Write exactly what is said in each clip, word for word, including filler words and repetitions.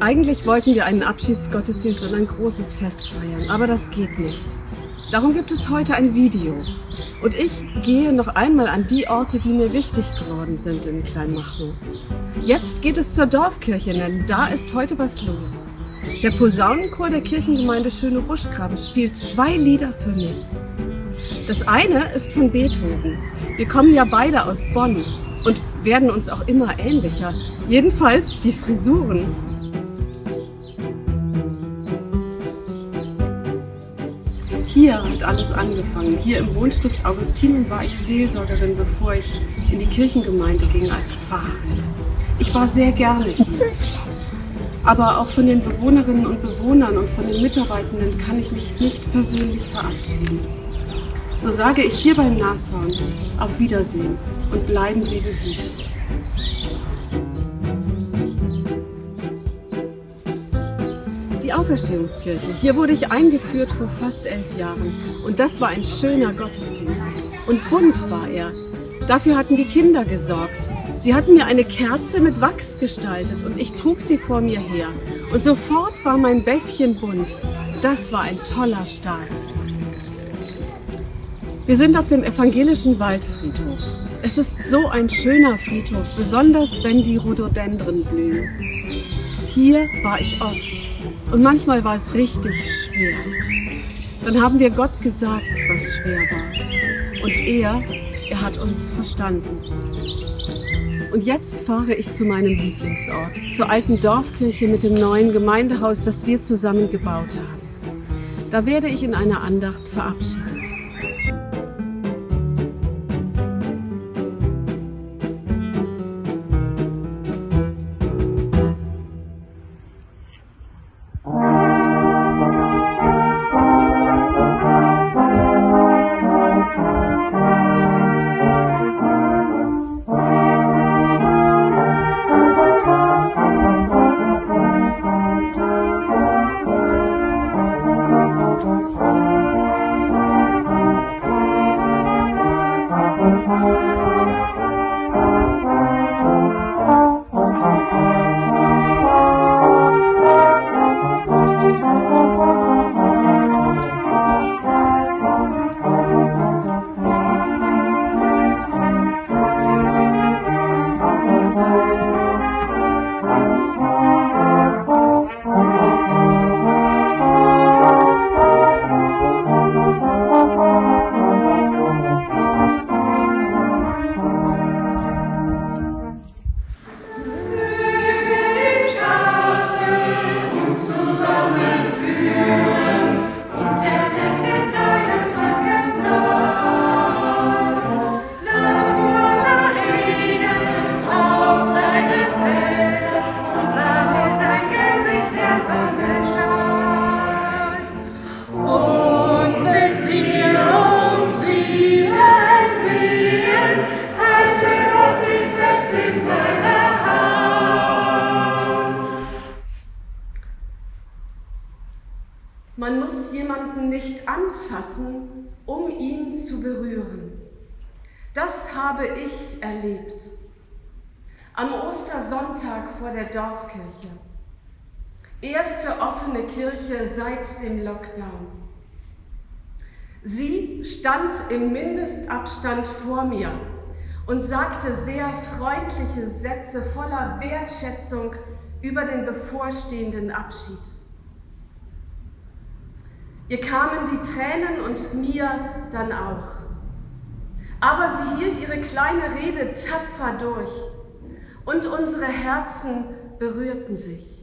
Eigentlich wollten wir einen Abschiedsgottesdienst und ein großes Fest feiern, aber das geht nicht. Darum gibt es heute ein Video. Und ich gehe noch einmal an die Orte, die mir wichtig geworden sind in Kleinmachnow. Jetzt geht es zur Dorfkirche, denn da ist heute was los. Der Posaunenchor der Kirchengemeinde Schöne Buschgraben spielt zwei Lieder für mich. Das eine ist von Beethoven. Wir kommen ja beide aus Bonn und werden uns auch immer ähnlicher. Jedenfalls die Frisuren. Hier hat alles angefangen. Hier im Wohnstift Augustinum war ich Seelsorgerin, bevor ich in die Kirchengemeinde ging als Pfarrerin. Ich war sehr gerne hier. Aber auch von den Bewohnerinnen und Bewohnern und von den Mitarbeitenden kann ich mich nicht persönlich verabschieden. So sage ich hier beim Nashorn auf Wiedersehen und bleiben Sie behütet. Die Auferstehungskirche. Hier wurde ich eingeführt vor fast elf Jahren. Und das war ein schöner Gottesdienst. Und bunt war er. Dafür hatten die Kinder gesorgt. Sie hatten mir eine Kerze mit Wachs gestaltet und ich trug sie vor mir her. Und sofort war mein Bäffchen bunt. Das war ein toller Start. Wir sind auf dem evangelischen Waldfriedhof. Es ist so ein schöner Friedhof, besonders wenn die Rhododendren blühen. Hier war ich oft und manchmal war es richtig schwer. Dann haben wir Gott gesagt, was schwer war. Und er, er hat uns verstanden. Und jetzt fahre ich zu meinem Lieblingsort, zur alten Dorfkirche mit dem neuen Gemeindehaus, das wir zusammen gebaut haben. Da werde ich in einer Andacht verabschiedet. Man muss jemanden nicht anfassen, um ihn zu berühren. Das habe ich erlebt. Am Ostersonntag vor der Dorfkirche. Erste offene Kirche seit dem Lockdown. Sie stand im Mindestabstand vor mir und sagte sehr freundliche Sätze voller Wertschätzung über den bevorstehenden Abschied. Ihr kamen die Tränen und mir dann auch. Aber sie hielt ihre kleine Rede tapfer durch und unsere Herzen berührten sich.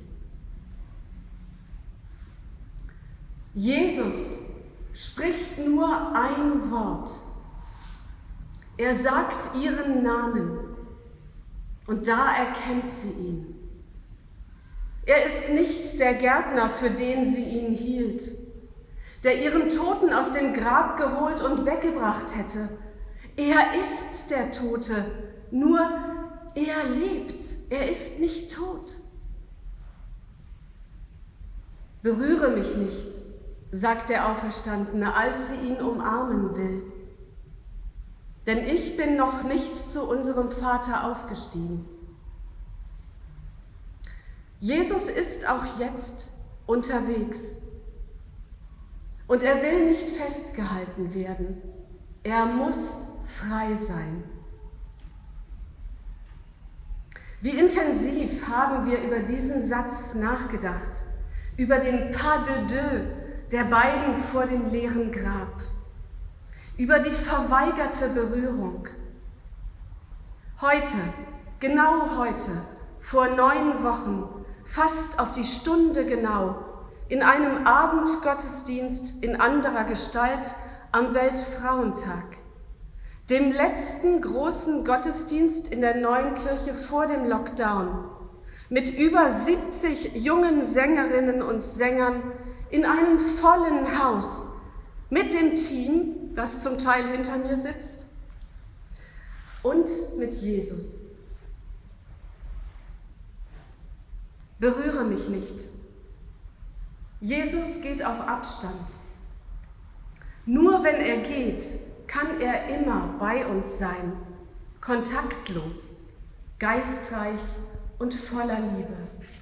Jesus spricht nur ein Wort. Er sagt ihren Namen und da erkennt sie ihn. Er ist nicht der Gärtner, für den sie ihn hielt, der ihren Toten aus dem Grab geholt und weggebracht hätte. Er ist der Tote, nur er lebt, er ist nicht tot. Berühre mich nicht, sagt der Auferstandene, als sie ihn umarmen will. Denn ich bin noch nicht zu unserem Vater aufgestiegen. Jesus ist auch jetzt unterwegs. Und er will nicht festgehalten werden. Er muss frei sein. Wie intensiv haben wir über diesen Satz nachgedacht, über den Pas de deux der beiden vor dem leeren Grab, über die verweigerte Berührung. Heute, genau heute, vor neun Wochen, fast auf die Stunde genau, in einem Abendgottesdienst in anderer Gestalt am Weltfrauentag, dem letzten großen Gottesdienst in der neuen Kirche vor dem Lockdown, mit über siebzig jungen Sängerinnen und Sängern in einem vollen Haus, mit dem Team, das zum Teil hinter mir sitzt, und mit Jesus. Berühre mich nicht. Jesus geht auf Abstand. Nur wenn er geht, kann er immer bei uns sein, kontaktlos, geistreich und voller Liebe.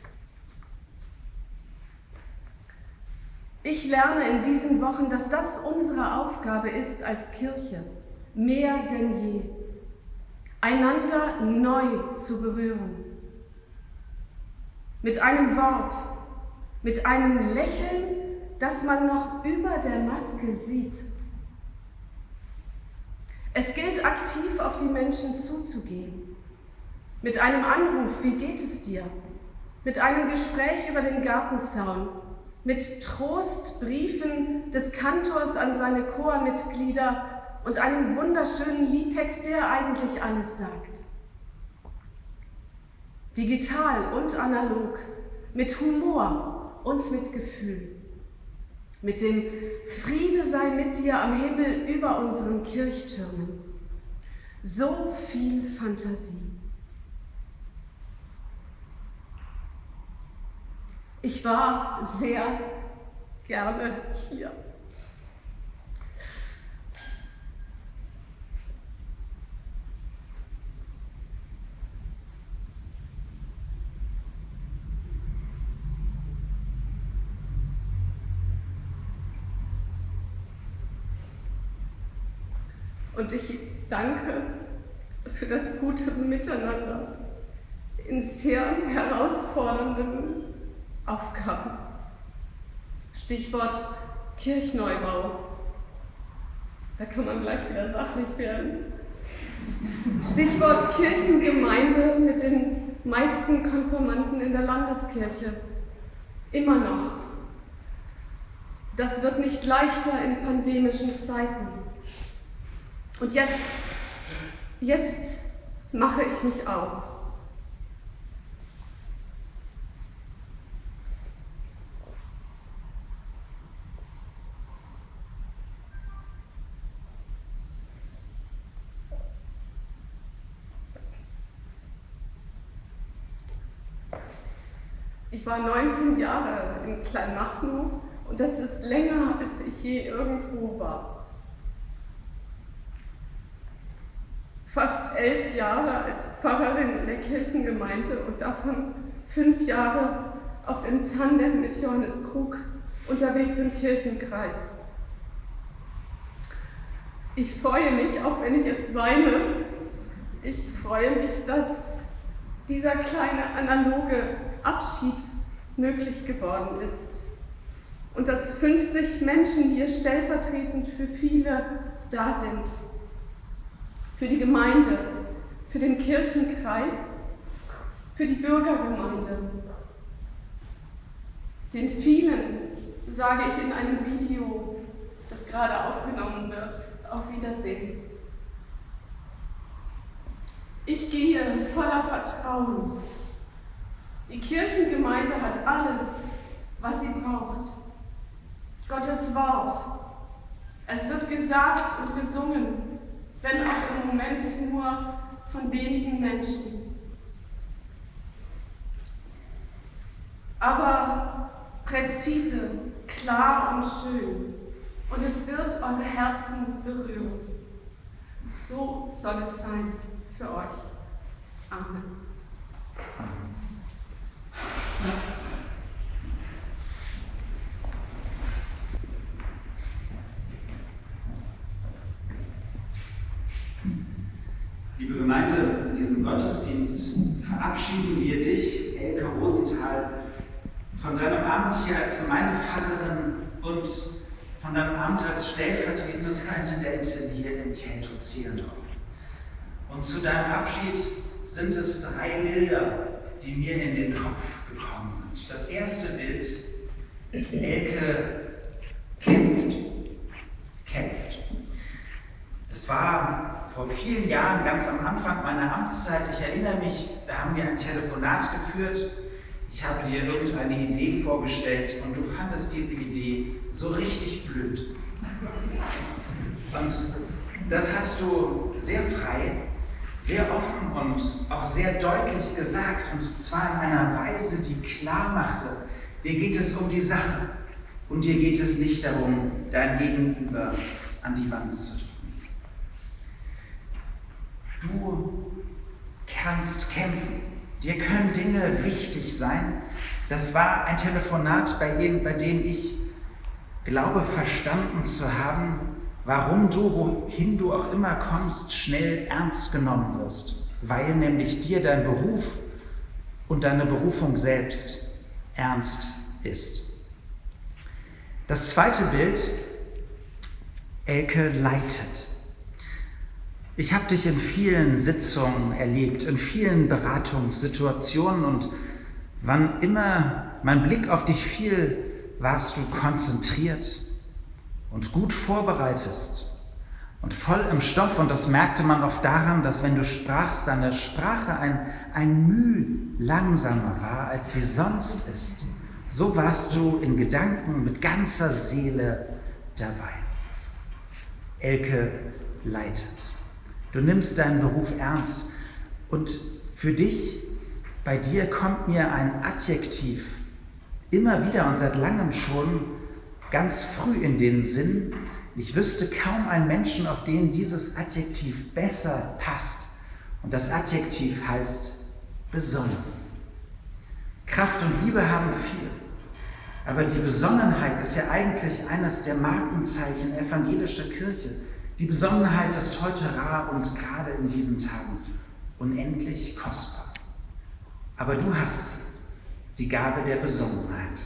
Ich lerne in diesen Wochen, dass das unsere Aufgabe ist als Kirche, mehr denn je, einander neu zu berühren. Mit einem Wort, mit einem Lächeln, das man noch über der Maske sieht. Es gilt, aktiv auf die Menschen zuzugehen. Mit einem Anruf, wie geht es dir? Mit einem Gespräch über den Gartenzaun. Mit Trostbriefen des Kantors an seine Chormitglieder und einem wunderschönen Liedtext, der eigentlich alles sagt. Digital und analog, mit Humor und mit Gefühl. Mit dem Friede sei mit dir am Himmel über unseren Kirchtürmen. So viel Fantasie. Ich war sehr gerne hier. Und ich danke für das gute Miteinander in sehr herausfordernden Aufgaben. Stichwort Kirchneubau. Da kann man gleich wieder sachlich werden. Stichwort Kirchengemeinde mit den meisten Konfirmanden in der Landeskirche. Immer noch. Das wird nicht leichter in pandemischen Zeiten. Und jetzt, jetzt mache ich mich auf. Ich war neunzehn Jahre in Kleinmachnow und das ist länger, als ich je irgendwo war. Fast elf Jahre als Pfarrerin in der Kirchengemeinde und davon fünf Jahre auf dem Tandem mit Johannes Krug unterwegs im Kirchenkreis. Ich freue mich, auch wenn ich jetzt weine, ich freue mich, dass dieser kleine analoge Abschied möglich geworden ist und dass fünfzig Menschen hier stellvertretend für viele da sind. Für die Gemeinde, für den Kirchenkreis, für die Bürgergemeinde. Den vielen sage ich in einem Video, das gerade aufgenommen wird, auf Wiedersehen. Ich gehe voller Vertrauen. Die Kirchengemeinde hat alles, was sie braucht. Gottes Wort. Es wird gesagt und gesungen, wenn auch im Moment nur von wenigen Menschen. Aber präzise, klar und schön. Und es wird eure Herzen berühren. So soll es sein für euch. Amen. Liebe Gemeinde, in diesem Gottesdienst verabschieden wir dich, Elke Rosenthal, von deinem Amt hier als Gemeindepfarrerin und von deinem Amt als stellvertretende Superintendentin hier in Teltow-Zehlendorf. Und zu deinem Abschied sind es drei Bilder, die mir in den Kopf gekommen sind. Das erste Bild: Elke kämpft, kämpft. Das war vor vielen Jahren, ganz am Anfang meiner Amtszeit. Ich erinnere mich, da haben wir ein Telefonat geführt. Ich habe dir irgendeine Idee vorgestellt und du fandest diese Idee so richtig blöd. Und das hast du sehr frei, sehr offen und auch sehr deutlich gesagt, und zwar in einer Weise, die klar machte: Dir geht es um die Sache und dir geht es nicht darum, dein Gegenüber an die Wand zu drücken. Du kannst kämpfen. Dir können Dinge wichtig sein. Das war ein Telefonat, bei dem, bei dem ich glaube, verstanden zu haben, warum du, wohin du auch immer kommst, schnell ernst genommen wirst. Weil nämlich dir dein Beruf und deine Berufung selbst ernst ist. Das zweite Bild: Elke leitet. Ich habe dich in vielen Sitzungen erlebt, in vielen Beratungssituationen, und wann immer mein Blick auf dich fiel, warst du konzentriert und gut vorbereitet und voll im Stoff. Und das merkte man oft daran, dass, wenn du sprachst, deine Sprache ein, ein Müh langsamer war, als sie sonst ist. So warst du in Gedanken mit ganzer Seele dabei. Elke leitet. Du nimmst deinen Beruf ernst, und für dich, bei dir kommt mir ein Adjektiv immer wieder und seit langem schon ganz früh in den Sinn. Ich wüsste kaum einen Menschen, auf den dieses Adjektiv besser passt. Und das Adjektiv heißt besonnen. Kraft und Liebe haben viel, aber die Besonnenheit ist ja eigentlich eines der Markenzeichen evangelischer Kirche. Die Besonnenheit ist heute rar und gerade in diesen Tagen unendlich kostbar. Aber du hast die Gabe der Besonnenheit.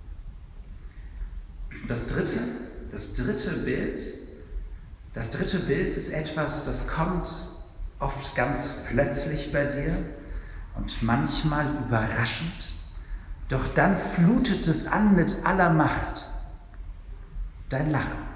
Und das dritte, das dritte Bild, das dritte Bild ist etwas, das kommt oft ganz plötzlich bei dir und manchmal überraschend. Doch dann flutet es an mit aller Macht: dein Lachen.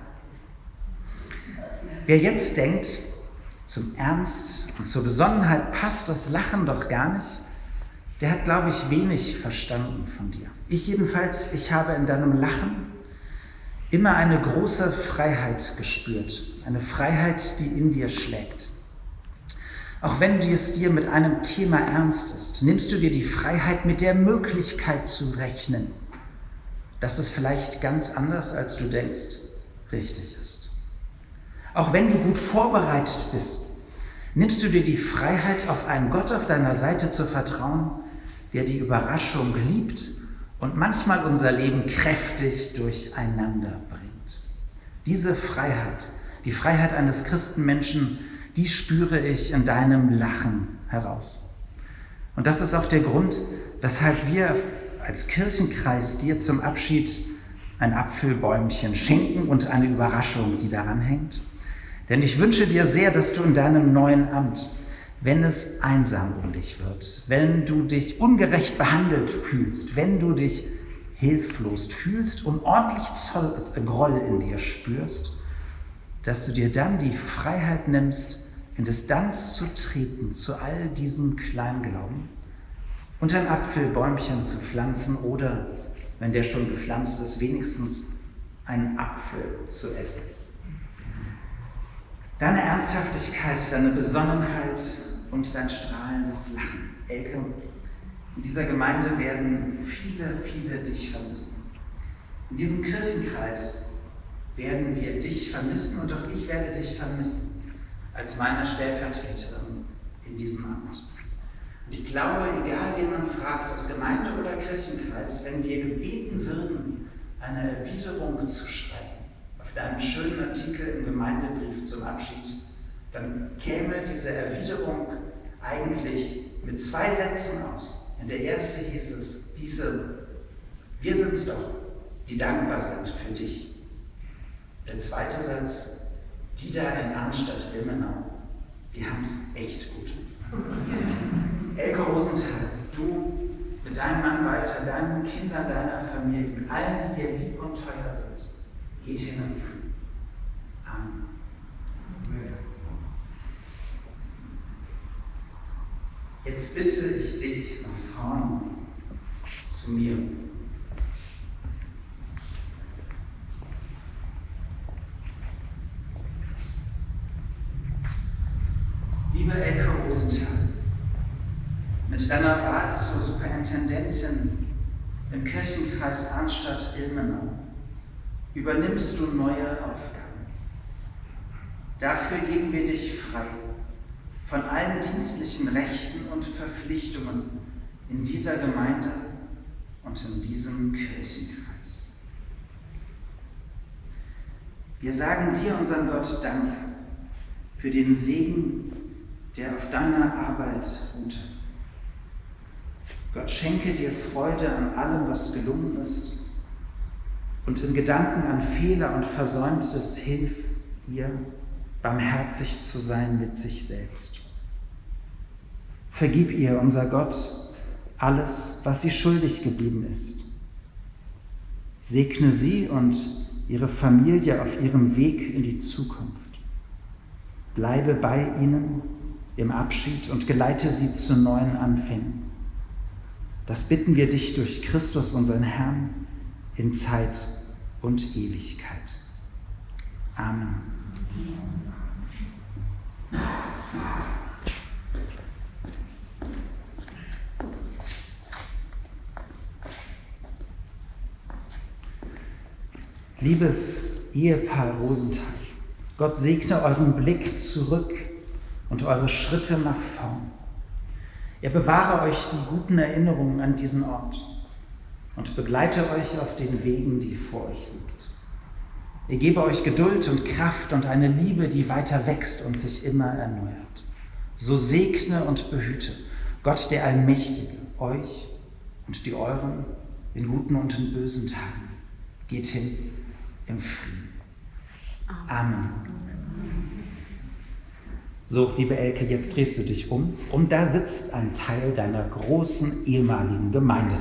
Wer jetzt denkt, zum Ernst und zur Besonnenheit passt das Lachen doch gar nicht, der hat, glaube ich, wenig verstanden von dir. Ich jedenfalls, ich habe in deinem Lachen immer eine große Freiheit gespürt. Eine Freiheit, die in dir schlägt. Auch wenn es dir mit einem Thema ernst ist, nimmst du dir die Freiheit, mit der Möglichkeit zu rechnen, dass es vielleicht ganz anders, als du denkst, richtig ist. Auch wenn du gut vorbereitet bist, nimmst du dir die Freiheit, auf einen Gott auf deiner Seite zu vertrauen, der die Überraschung liebt und manchmal unser Leben kräftig durcheinander bringt. Diese Freiheit, die Freiheit eines Christenmenschen, die spüre ich in deinem Lachen heraus. Und das ist auch der Grund, weshalb wir als Kirchenkreis dir zum Abschied ein Apfelbäumchen schenken und eine Überraschung, die daran hängt. Denn ich wünsche dir sehr, dass du in deinem neuen Amt, wenn es einsam um dich wird, wenn du dich ungerecht behandelt fühlst, wenn du dich hilflos fühlst und ordentlich Zoll, Groll in dir spürst, dass du dir dann die Freiheit nimmst, in Distanz zu treten zu all diesem Kleinglauben und ein Apfelbäumchen zu pflanzen oder, wenn der schon gepflanzt ist, wenigstens einen Apfel zu essen. Deine Ernsthaftigkeit, deine Besonnenheit und dein strahlendes Lachen. Elke, in dieser Gemeinde werden viele, viele dich vermissen. In diesem Kirchenkreis werden wir dich vermissen und auch ich werde dich vermissen als meine Stellvertreterin in diesem Amt. Und ich glaube, egal wen man fragt, aus Gemeinde oder Kirchenkreis, wenn wir gebeten würden, eine Erwiderung zu schreiben, auf deinen schönen Artikel im Gemeindebrief zum Abschied, dann käme diese Erwiderung eigentlich mit zwei Sätzen aus. Und der erste hieß es, diese, wir sind's doch, die dankbar sind für dich. Der zweite Satz, die da in Arnstadt-Ilmenau, die haben es echt gut. Elke Rosenthal, du mit deinem Mann Walter, deinen Kindern, deiner Familie, mit allen, die dir lieb und teuer sind, geht hin und Frieden. Amen. Jetzt bitte ich dich nach vorne zu mir. Liebe Elke Rosenthal, mit deiner Wahl zur Superintendentin im Kirchenkreis Arnstadt-Ilmenau übernimmst du neue Aufgaben. Dafür geben wir dich frei von allen dienstlichen Rechten und Verpflichtungen in dieser Gemeinde und in diesem Kirchenkreis. Wir sagen dir, unseren Gott, Dank für den Segen, der auf deiner Arbeit ruhte. Gott schenke dir Freude an allem, was gelungen ist, und in Gedanken an Fehler und Versäumtes hilf ihr, barmherzig zu sein mit sich selbst. Vergib ihr, unser Gott, alles, was sie schuldig geblieben ist. Segne sie und ihre Familie auf ihrem Weg in die Zukunft. Bleibe bei ihnen im Abschied und geleite sie zu neuen Anfängen. Das bitten wir dich durch Christus, unseren Herrn, in Zeit und Ewigkeit. Amen. Liebes Ehepaar Rosenthal, Gott segne euren Blick zurück und eure Schritte nach vorn. Er bewahre euch die guten Erinnerungen an diesen Ort und begleite euch auf den Wegen, die vor euch liegt. Er gebe euch Geduld und Kraft und eine Liebe, die weiter wächst und sich immer erneuert. So segne und behüte Gott, der Allmächtige, euch und die euren in guten und in bösen Tagen. Geht hin im Frieden. Amen. So, liebe Elke, jetzt drehst du dich um und da sitzt ein Teil deiner großen ehemaligen Gemeinde.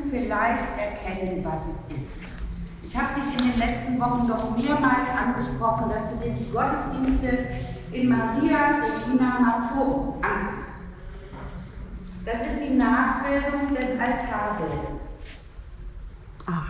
vielleicht erkennen, was es ist. Ich habe dich in den letzten Wochen doch mehrmals angesprochen, dass du dir die Gottesdienste in Maria Regina Matur anguckst. Das ist die Nachbildung des Altarbildes. Ach.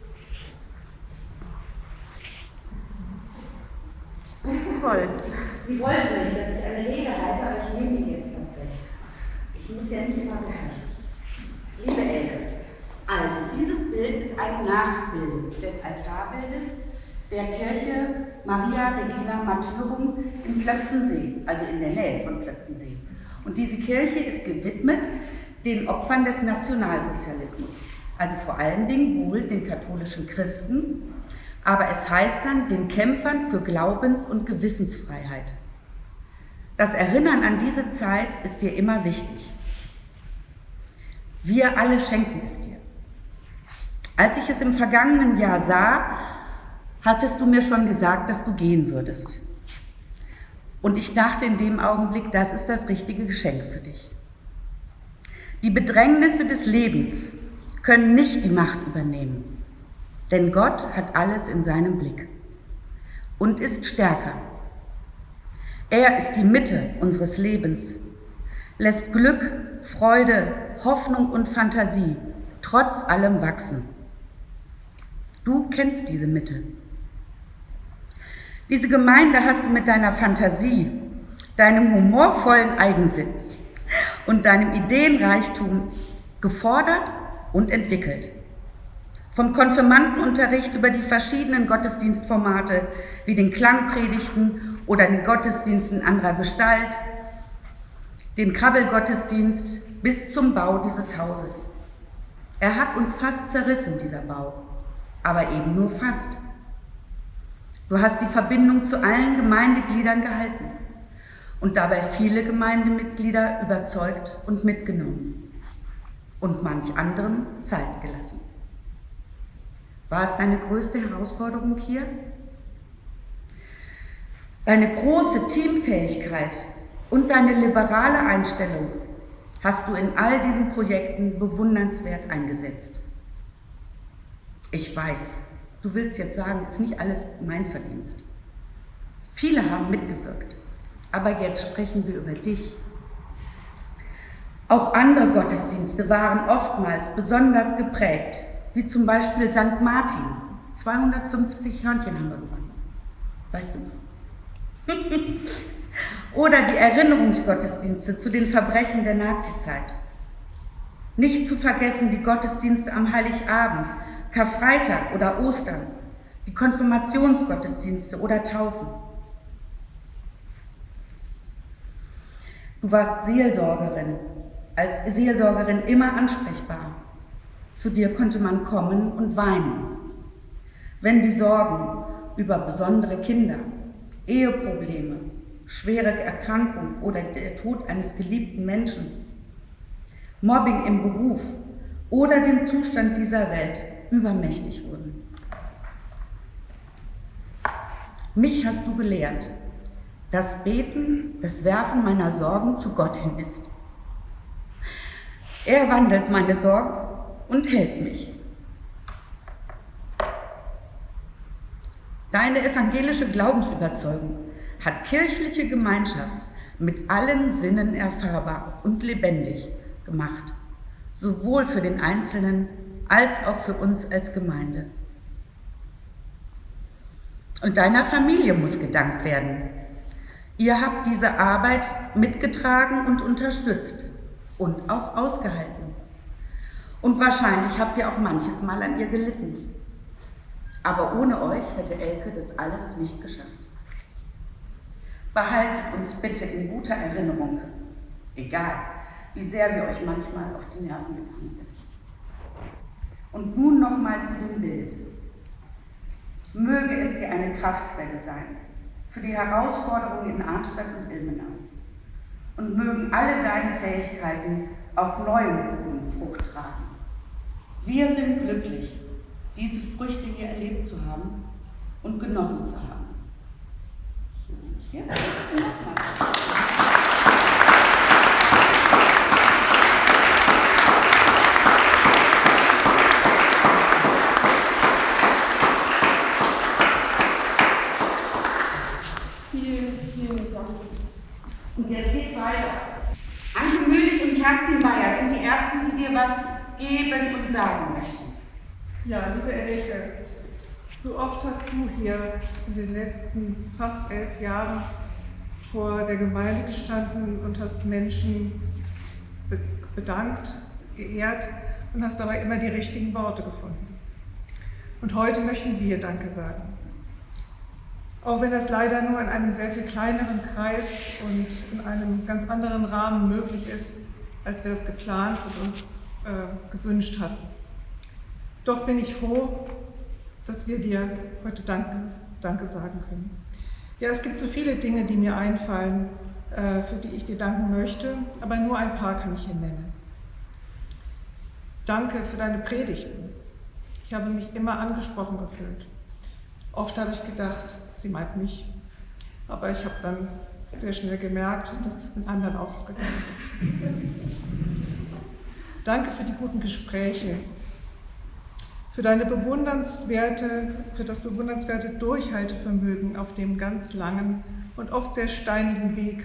Toll. Sie wollte nicht, dass ich eine Rede halte, aber ich nehme dir jetzt das Recht. Ich muss ja nicht immer bleiben. Liebe Elke, also dieses Bild ist eine Nachbildung des Altarbildes der Kirche Maria Regina Martyrum in Plötzensee, also in der Nähe von Plötzensee. Und diese Kirche ist gewidmet den Opfern des Nationalsozialismus, also vor allen Dingen wohl den katholischen Christen, aber es heißt dann den Kämpfern für Glaubens- und Gewissensfreiheit. Das Erinnern an diese Zeit ist dir immer wichtig. Wir alle schenken es dir. Als ich es im vergangenen Jahr sah, hattest du mir schon gesagt, dass du gehen würdest. Und ich dachte in dem Augenblick, das ist das richtige Geschenk für dich. Die Bedrängnisse des Lebens können nicht die Macht übernehmen, denn Gott hat alles in seinem Blick und ist stärker. Er ist die Mitte unseres Lebens, lässt Glück, Freude, Hoffnung und Fantasie trotz allem wachsen. Du kennst diese Mitte. Diese Gemeinde hast du mit deiner Fantasie, deinem humorvollen Eigensinn und deinem Ideenreichtum gefordert und entwickelt. Vom Konfirmandenunterricht über die verschiedenen Gottesdienstformate wie den Klangpredigten oder den Gottesdiensten anderer Gestalt, den Krabbelgottesdienst bis zum Bau dieses Hauses. Er hat uns fast zerrissen, dieser Bau, aber eben nur fast. Du hast die Verbindung zu allen Gemeindegliedern gehalten und dabei viele Gemeindemitglieder überzeugt und mitgenommen und manch anderem Zeit gelassen. War es deine größte Herausforderung hier? Deine große Teamfähigkeit und deine liberale Einstellung hast du in all diesen Projekten bewundernswert eingesetzt. Ich weiß, du willst jetzt sagen, es ist nicht alles mein Verdienst. Viele haben mitgewirkt, aber jetzt sprechen wir über dich. Auch andere Gottesdienste waren oftmals besonders geprägt, wie zum Beispiel Sankt Martin. zweihundertfünfzig Hörnchen haben wir gewonnen. Weißt du noch? Oder die Erinnerungsgottesdienste zu den Verbrechen der Nazizeit. Nicht zu vergessen die Gottesdienste am Heiligabend, Karfreitag oder Ostern, die Konfirmationsgottesdienste oder Taufen. Du warst Seelsorgerin, als Seelsorgerin immer ansprechbar. Zu dir konnte man kommen und weinen. Wenn die Sorgen über besondere Kinder, Eheprobleme, schwere Erkrankung oder der Tod eines geliebten Menschen, Mobbing im Beruf oder den Zustand dieser Welt übermächtig wurden. Mich hast du gelehrt, dass Beten das Werfen meiner Sorgen zu Gott hin ist. Er wandelt meine Sorgen und hält mich. Deine evangelische Glaubensüberzeugung hat kirchliche Gemeinschaft mit allen Sinnen erfahrbar und lebendig gemacht, sowohl für den Einzelnen als auch für uns als Gemeinde. Und deiner Familie muss gedankt werden. Ihr habt diese Arbeit mitgetragen und unterstützt und auch ausgehalten. Und wahrscheinlich habt ihr auch manches Mal an ihr gelitten. Aber ohne euch hätte Elke das alles nicht geschafft. Behaltet uns bitte in guter Erinnerung, egal wie sehr wir euch manchmal auf die Nerven gegangen sind. Und nun nochmal zu dem Bild. Möge es dir eine Kraftquelle sein für die Herausforderungen in Arnstadt und Ilmenau. Und mögen alle deine Fähigkeiten auf neuem Boden Frucht tragen. Wir sind glücklich, diese Früchte hier erlebt zu haben und genossen zu haben. So, hier. möchten. Ja, liebe Elke, so oft hast du hier in den letzten fast elf Jahren vor der Gemeinde gestanden und hast Menschen bedankt, geehrt und hast dabei immer die richtigen Worte gefunden. Und heute möchten wir Danke sagen. Auch wenn das leider nur in einem sehr viel kleineren Kreis und in einem ganz anderen Rahmen möglich ist, als wir das geplant und uns äh, gewünscht hatten. Doch bin ich froh, dass wir dir heute Danke, Danke sagen können. Ja, es gibt so viele Dinge, die mir einfallen, äh, für die ich dir danken möchte, aber nur ein paar kann ich hier nennen. Danke für deine Predigten. Ich habe mich immer angesprochen gefühlt. Oft habe ich gedacht, sie meint mich, aber ich habe dann sehr schnell gemerkt, dass es den anderen auch so gegangen ist. Danke für die guten Gespräche, für deine bewundernswerte, für das bewundernswerte Durchhaltevermögen auf dem ganz langen und oft sehr steinigen Weg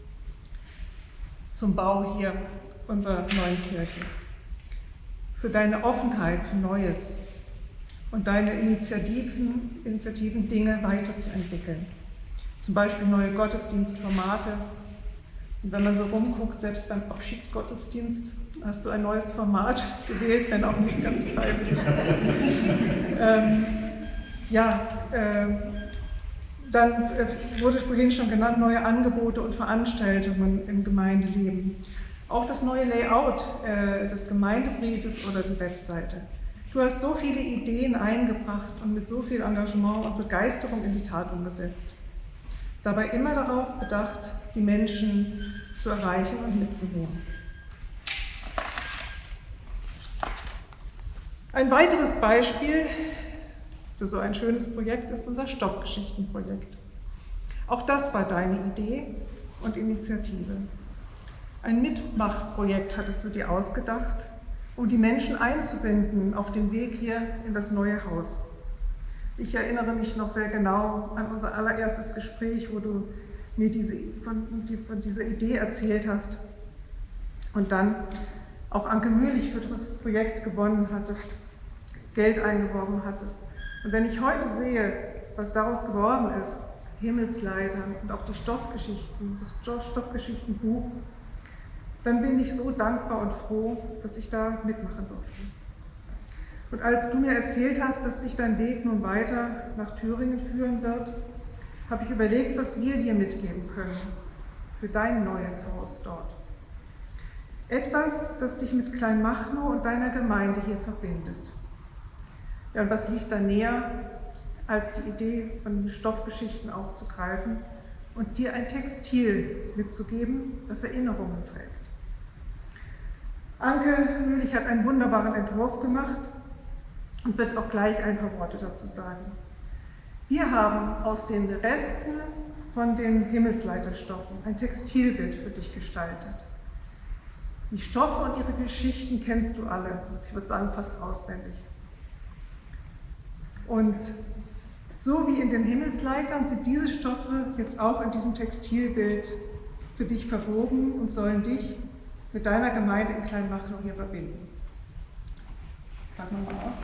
zum Bau hier unserer neuen Kirche. Für deine Offenheit für Neues und deine Initiativen, Initiativen, Dinge weiterzuentwickeln. Zum Beispiel neue Gottesdienstformate. Und wenn man so rumguckt, selbst beim Abschiedsgottesdienst, hast du ein neues Format gewählt, wenn auch nicht ganz freiwillig. ähm, ja, äh, dann äh, wurde vorhin schon genannt, neue Angebote und Veranstaltungen im Gemeindeleben. Auch das neue Layout äh, des Gemeindebriefes oder die Webseite. Du hast so viele Ideen eingebracht und mit so viel Engagement und Begeisterung in die Tat umgesetzt. Dabei immer darauf bedacht, die Menschen zu erreichen und mitzunehmen. Ein weiteres Beispiel für so ein schönes Projekt ist unser Stoffgeschichtenprojekt. Auch das war deine Idee und Initiative. Ein Mitmachprojekt hattest du dir ausgedacht, um die Menschen einzubinden auf dem Weg hier in das neue Haus. Ich erinnere mich noch sehr genau an unser allererstes Gespräch, wo du mir diese, von, die, von dieser Idee erzählt hast und dann auch Anke Mühlich für das Projekt gewonnen hattest, Geld eingeworben hattest. Und wenn ich heute sehe, was daraus geworden ist, Himmelsleiter und auch die Stoffgeschichten, das Stoffgeschichtenbuch, dann bin ich so dankbar und froh, dass ich da mitmachen durfte. Und als du mir erzählt hast, dass dich dein Weg nun weiter nach Thüringen führen wird, habe ich überlegt, was wir dir mitgeben können für dein neues Haus dort. Etwas, das dich mit Kleinmachnow und deiner Gemeinde hier verbindet. Ja, und was liegt da näher, als die Idee von Stoffgeschichten aufzugreifen und dir ein Textil mitzugeben, das Erinnerungen trägt. Anke Mühlich hat einen wunderbaren Entwurf gemacht und wird auch gleich ein paar Worte dazu sagen. Wir haben aus den Resten von den Himmelsleiterstoffen ein Textilbild für dich gestaltet. Die Stoffe und ihre Geschichten kennst du alle, ich würde sagen fast auswendig. Und so wie in den Himmelsleitern sind diese Stoffe jetzt auch in diesem Textilbild für dich verwoben und sollen dich mit deiner Gemeinde in Kleinmachnow hier verbinden. Packen wir mal aus.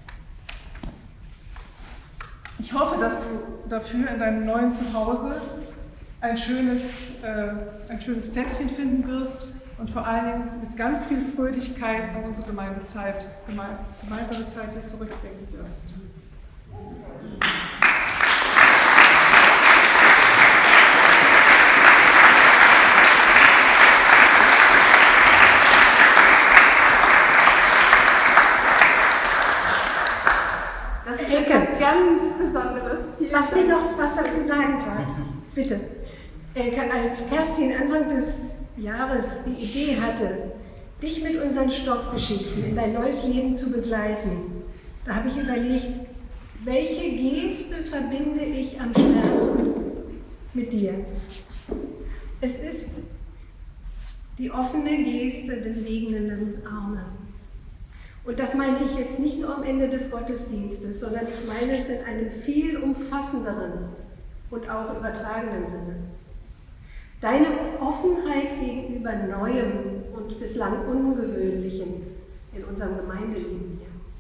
Ich hoffe, dass du dafür in deinem neuen Zuhause ein schönes, äh, ein schönes Plätzchen finden wirst und vor allen Dingen mit ganz viel Fröhlichkeit an unsere Gemeindezeit, geme gemeinsame Zeit hier zurückdenken wirst. Das ist etwas ganz Besonderes. Vielen Lass mich noch was dazu sagen, Brat. Bitte. Elke, als Kerstin Anfang des Jahres die Idee hatte, dich mit unseren Stoffgeschichten in dein neues Leben zu begleiten, da habe ich überlegt, welche Geste verbinde ich am stärksten mit dir? Es ist die offene Geste des segnenden Armen. Und das meine ich jetzt nicht nur am Ende des Gottesdienstes, sondern ich meine es in einem viel umfassenderen und auch übertragenen Sinne. Deine Offenheit gegenüber Neuem und bislang Ungewöhnlichem in unserem Gemeindeleben hier.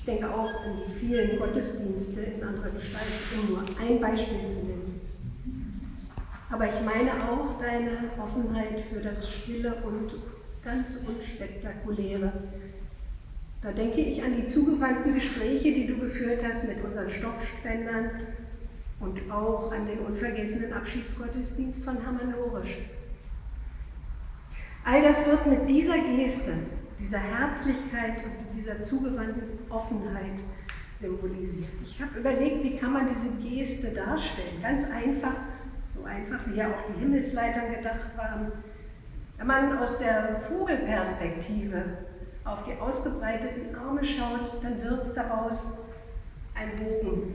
denke auch an die vielen Gottesdienste in anderer Gestalt, um nur ein Beispiel zu nennen. Aber ich meine auch deine Offenheit für das Stille und ganz Unspektakuläre. Da denke ich an die zugewandten Gespräche, die du geführt hast mit unseren Stoffspendern und auch an den unvergessenen Abschiedsgottesdienst von Hammer-Norisch. All das wird mit dieser Geste, dieser Herzlichkeit und dieser zugewandten Offenheit symbolisiert. Ich habe überlegt, wie kann man diese Geste darstellen? Ganz einfach, so einfach wie ja auch die Himmelsleitern gedacht waren. Wenn man aus der Vogelperspektive auf die ausgebreiteten Arme schaut, dann wird daraus ein Bogen.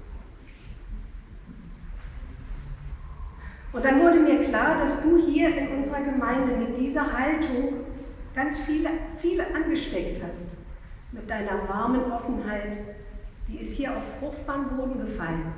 Und dann wurde mir klar, dass du hier in unserer Gemeinde mit dieser Haltung ganz viele, viele angesteckt hast. Mit deiner warmen Offenheit, die ist hier auf fruchtbaren Boden gefallen.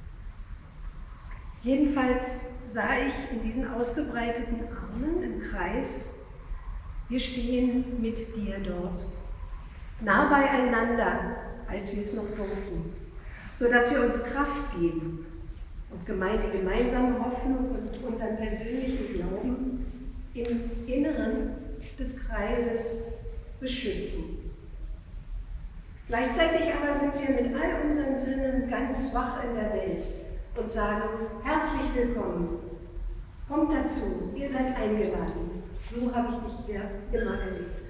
Jedenfalls sah ich in diesen ausgebreiteten Armen im Kreis, wir stehen mit dir dort, nah beieinander, als wir es noch durften, sodass wir uns Kraft geben und die gemeinsame Hoffnung und unseren persönlichen Glauben im Inneren des Kreises beschützen. Gleichzeitig aber sind wir mit all unseren Sinnen ganz wach in der Welt und sagen, herzlich willkommen, kommt dazu, ihr seid eingeladen. So habe ich dich hier immer erlebt.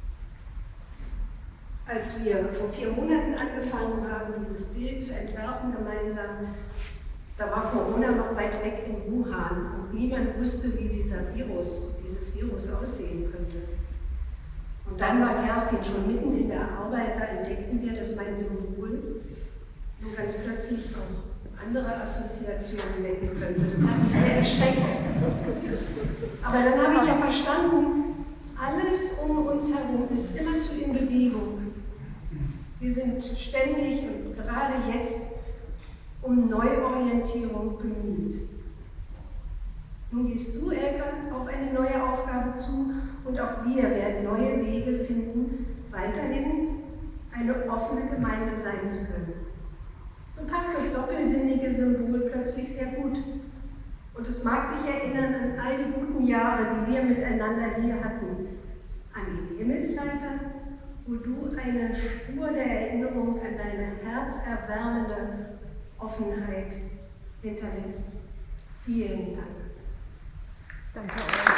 Als wir vor vier Monaten angefangen haben, dieses Bild zu entwerfen gemeinsam, da war Corona noch weit weg in Wuhan und niemand wusste, wie dieser Virus, dieses Virus aussehen könnte. Und dann war Kerstin schon mitten in der Arbeit, da entdeckten wir, dass mein Symbol nun ganz plötzlich auch andere Assoziationen wecken könnte. Das hat mich sehr erschreckt. Aber dann habe ich ja verstanden, alles um uns herum ist immerzu in Bewegung. Wir sind ständig und gerade jetzt um Neuorientierung bemüht. Nun gehst du, Elke, auf eine neue Aufgabe zu und auch wir werden neue Wege finden, weiterhin eine offene Gemeinde sein zu können. So passt das doppelsinnige Symbol plötzlich sehr gut. Und es mag dich erinnern an all die guten Jahre, die wir miteinander hier hatten. An die Himmelsleiter, wo du eine Spur der Erinnerung an deine herzerwärmende Offenheit hinterlässt. Vielen Dank. Danke euch.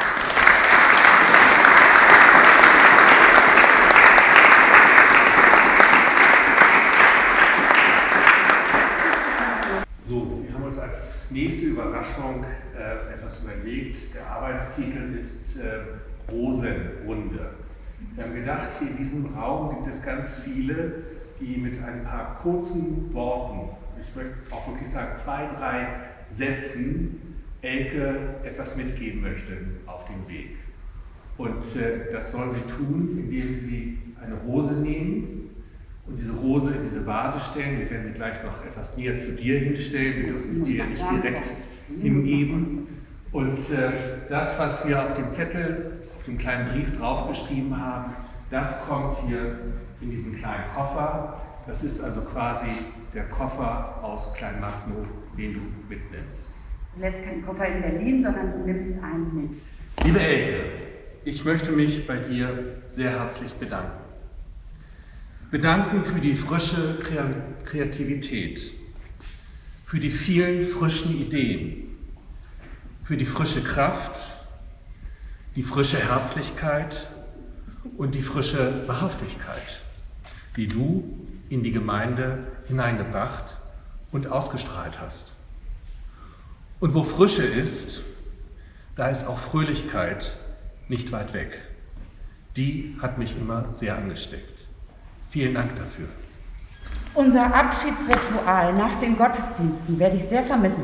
So, wir haben uns als nächste Überraschung äh, etwas überlegt. Der Arbeitstitel ist äh, Rosenrunde. Wir haben gedacht, hier in diesem Raum gibt es ganz viele, die mit ein paar kurzen Worten, ich möchte auch wirklich sagen zwei, drei Sätzen, Elke etwas mitgeben möchten auf dem Weg. Und äh, das soll sie tun, indem sie eine Rose nehmen und diese Rose in diese Vase stellen. Wir werden sie gleich noch etwas näher zu dir hinstellen. Wir dürfen sie dir nicht direkt hingeben. Und äh, das, was wir auf dem Zettel, auf dem kleinen Brief draufgeschrieben haben, das kommt hier in diesen kleinen Koffer. Das ist also quasi der Koffer aus Kleinmachnow, den du mitnimmst. Du lässt keinen Koffer in Berlin, sondern du nimmst einen mit. Liebe Elke, ich möchte mich bei dir sehr herzlich bedanken. Bedanken für die frische Kreativität, für die vielen frischen Ideen, für die frische Kraft, die frische Herzlichkeit und die frische Wahrhaftigkeit, die du in die Gemeinde hineingebracht und ausgestrahlt hast. Und wo Frische ist, da ist auch Fröhlichkeit nicht weit weg. Die hat mich immer sehr angesteckt. Vielen Dank dafür. Unser Abschiedsritual nach den Gottesdiensten werde ich sehr vermissen.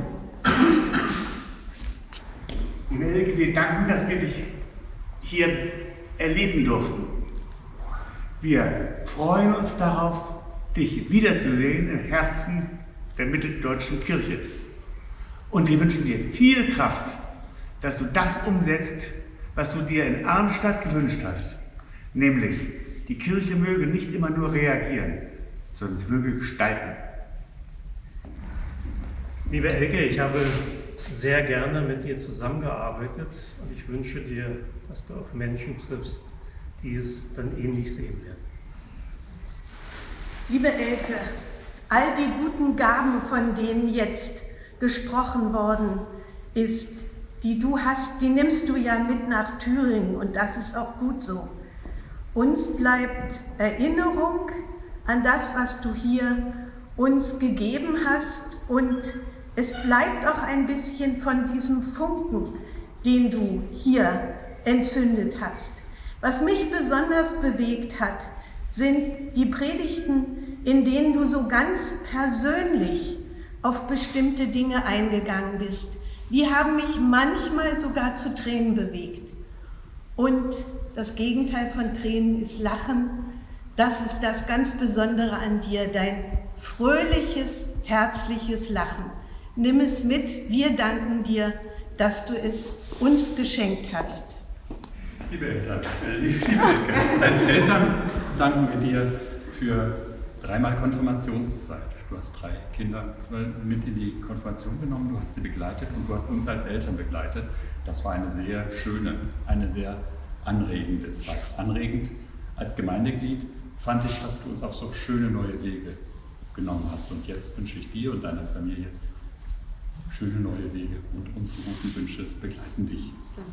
Liebe Elke, wir danken, dass wir dich hier erleben durften. Wir freuen uns darauf, dich wiederzusehen im Herzen der mitteldeutschen Kirche. Und wir wünschen dir viel Kraft, dass du das umsetzt, was du dir in Arnstadt gewünscht hast. Nämlich, die Kirche möge nicht immer nur reagieren, sondern es wirklich gestalten. Liebe Elke, ich habe sehr gerne mit dir zusammengearbeitet und ich wünsche dir, dass du auf Menschen triffst, die es dann ähnlich sehen werden. Liebe Elke, all die guten Gaben, von denen jetzt gesprochen worden ist, die du hast, die nimmst du ja mit nach Thüringen und das ist auch gut so. Uns bleibt Erinnerung an das, was du hier uns gegeben hast und es bleibt auch ein bisschen von diesem Funken, den du hier entzündet hast. Was mich besonders bewegt hat, sind die Predigten, in denen du so ganz persönlich auf bestimmte Dinge eingegangen bist. Die haben mich manchmal sogar zu Tränen bewegt. Und das Gegenteil von Tränen ist Lachen. Das ist das ganz Besondere an dir, dein fröhliches, herzliches Lachen. Nimm es mit, wir danken dir, dass du es uns geschenkt hast. Liebe Eltern, äh, liebe Elke, als Eltern danken wir dir für dreimal Konfirmationszeit. Du hast drei Kinder mit in die Konfirmation genommen, du hast sie begleitet und du hast uns als Eltern begleitet. Das war eine sehr schöne, eine sehr anregende Zeit. Anregend als Gemeindeglied fand ich, dass du uns auf so schöne neue Wege genommen hast. Und jetzt wünsche ich dir und deiner Familie schöne neue Wege und unsere guten Wünsche begleiten dich.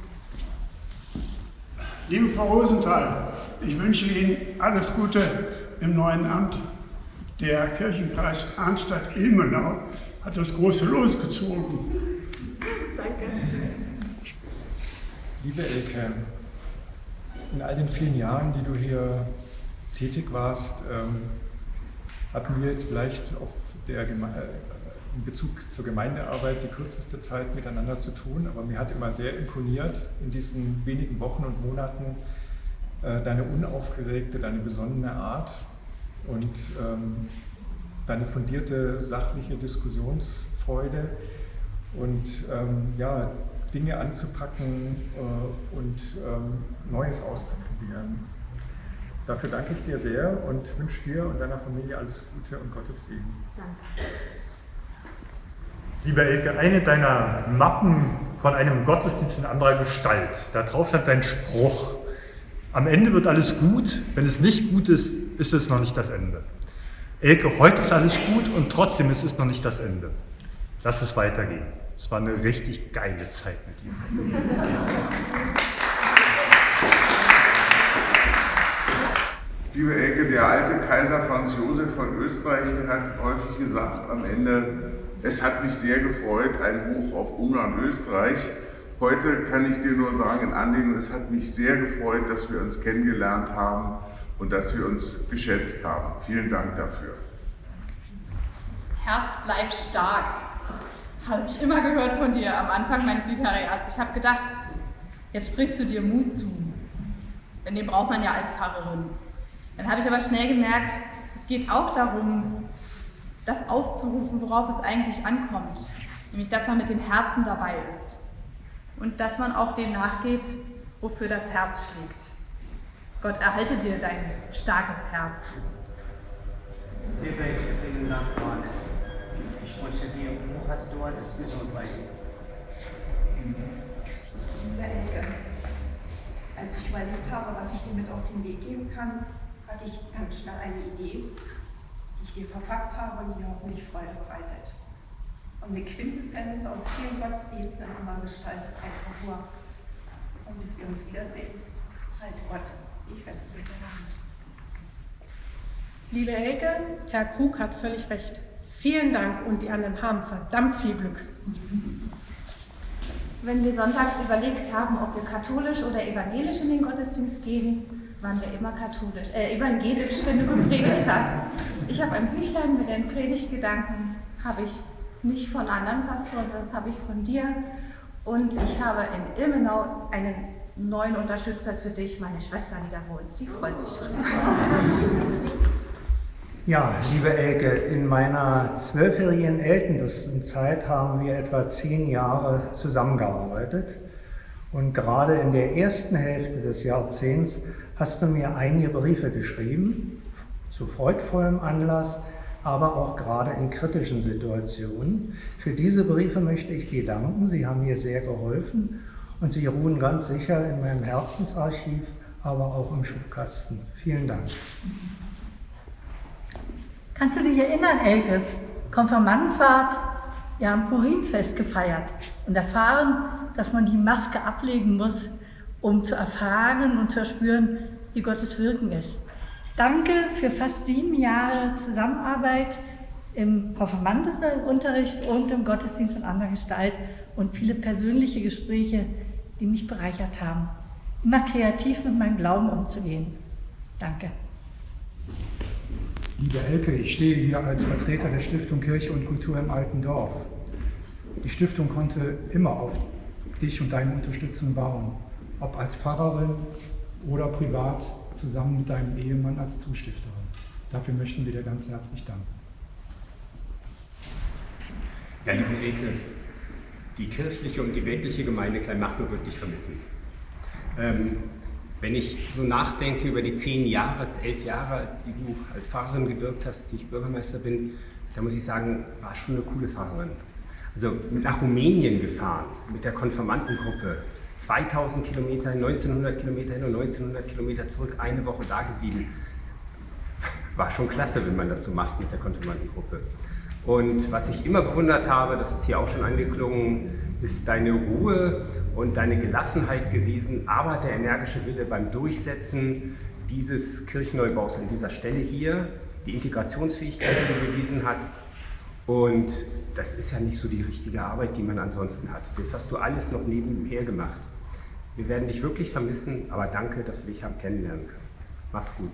Liebe Frau Rosenthal, ich wünsche Ihnen alles Gute im neuen Amt. Der Kirchenkreis Arnstadt-Ilmenau hat das große Los gezogen. Danke. Liebe Elke, in all den vielen Jahren, die du hier tätig warst, ähm, hatten wir jetzt vielleicht auf der Geme in Bezug zur Gemeindearbeit die kürzeste Zeit miteinander zu tun, aber mir hat immer sehr imponiert in diesen wenigen Wochen und Monaten äh, deine unaufgeregte, deine besonnene Art und ähm, deine fundierte, sachliche Diskussionsfreude und ähm, ja, Dinge anzupacken äh, und ähm, Neues auszuprobieren. Dafür danke ich dir sehr und wünsche dir und deiner Familie alles Gute und Gottes Segen. Danke. Liebe Elke, eine deiner Mappen von einem Gottesdienst in anderer Gestalt. Da drauf stand dein Spruch: Am Ende wird alles gut, wenn es nicht gut ist, ist es noch nicht das Ende. Elke, heute ist alles gut und trotzdem ist es noch nicht das Ende. Lass es weitergehen. Es war eine richtig geile Zeit mit dir. Liebe Elke, der alte Kaiser Franz Josef von Österreich, der hat häufig gesagt am Ende: Es hat mich sehr gefreut, ein Hoch auf Ungarn, Österreich. Heute kann ich dir nur sagen, in Anlehnung, es hat mich sehr gefreut, dass wir uns kennengelernt haben und dass wir uns geschätzt haben. Vielen Dank dafür. Herz bleibt stark, habe ich immer gehört von dir am Anfang meines Vikariats. Ich habe gedacht, jetzt sprichst du dir Mut zu, denn den braucht man ja als Pfarrerin. Dann habe ich aber schnell gemerkt, es geht auch darum, das aufzurufen, worauf es eigentlich ankommt, nämlich dass man mit dem Herzen dabei ist und dass man auch dem nachgeht, wofür das Herz schlägt. Gott erhalte dir dein starkes Herz. Liebe Elke, vielen Dank, Johannes. Ich wünsche dir Buches Gottes Gesundheit. Liebe Elke, als ich überlegt habe, was ich dir mit auf den Weg geben kann, hatte ich ganz schnell eine Idee, die ich dir verpackt habe und die dir hoffentlich Freude bereitet. Und eine Quintessenz aus vielen Gottesdiensten in anderer Gestalt ist einfach nur, und bis wir uns wiedersehen, halte Gott dich fest in seiner Hand. Liebe Elke, Herr Krug hat völlig recht. Vielen Dank und die anderen haben verdammt viel Glück. Wenn wir sonntags überlegt haben, ob wir katholisch oder evangelisch in den Gottesdienst gehen, waren wir immer katholisch, äh, evangelisch, denn du gepredigt hast. Ich habe ein Büchlein mit den Predigtgedanken, habe ich nicht von anderen Pastoren, das habe ich von dir. Und ich habe in Ilmenau einen neuen Unterstützer für dich, meine Schwester, die da wohnt. Die freut sich schon. Ja, liebe Elke, in meiner zwölfjährigen ältesten Zeit haben wir etwa zehn Jahre zusammengearbeitet. Und gerade in der ersten Hälfte des Jahrzehnts hast du mir einige Briefe geschrieben, zu freudvollem Anlass, aber auch gerade in kritischen Situationen. Für diese Briefe möchte ich dir danken. Sie haben mir sehr geholfen und sie ruhen ganz sicher in meinem Herzensarchiv, aber auch im Schubkasten. Vielen Dank. Kannst du dich erinnern, Elke? Konfirmandenfahrt, ja am Purimfest gefeiert und erfahren, dass man die Maske ablegen muss, um zu erfahren und zu erspüren, wie Gottes Wirken ist. Danke für fast sieben Jahre Zusammenarbeit im Konfirmandenunterricht und im Gottesdienst in anderer Gestalt und viele persönliche Gespräche, die mich bereichert haben, immer kreativ mit meinem Glauben umzugehen. Danke. Liebe Elke, ich stehe hier als Vertreter der Stiftung Kirche und Kultur im Alten Dorf. Die Stiftung konnte immer auf dich und deine Unterstützung bauen, ob als Pfarrerin oder privat, zusammen mit deinem Ehemann als Zustifterin. Dafür möchten wir dir ganz herzlich danken. Ja, liebe Elke, die kirchliche und die weltliche Gemeinde Kleinmachnow wird dich vermissen. Ähm, wenn ich so nachdenke über die zehn Jahre, elf Jahre, die du als Pfarrerin gewirkt hast, die ich Bürgermeister bin, da muss ich sagen, war schon eine coole Pfarrerin. Also nach Rumänien gefahren mit der Konfirmandengruppe, zweitausend Kilometer, neunzehnhundert Kilometer hin und neunzehnhundert Kilometer zurück, eine Woche da geblieben. War schon klasse, wenn man das so macht mit der Konfirmandengruppe. Und was ich immer bewundert habe, das ist hier auch schon angeklungen, ist deine Ruhe und deine Gelassenheit gewesen, aber der energische Wille beim Durchsetzen dieses Kirchenneubaus an dieser Stelle hier, die Integrationsfähigkeit, die du bewiesen hast. Und das ist ja nicht so die richtige Arbeit, die man ansonsten hat. Das hast du alles noch nebenher gemacht. Wir werden dich wirklich vermissen, aber danke, dass wir dich haben kennenlernen können. Mach's gut.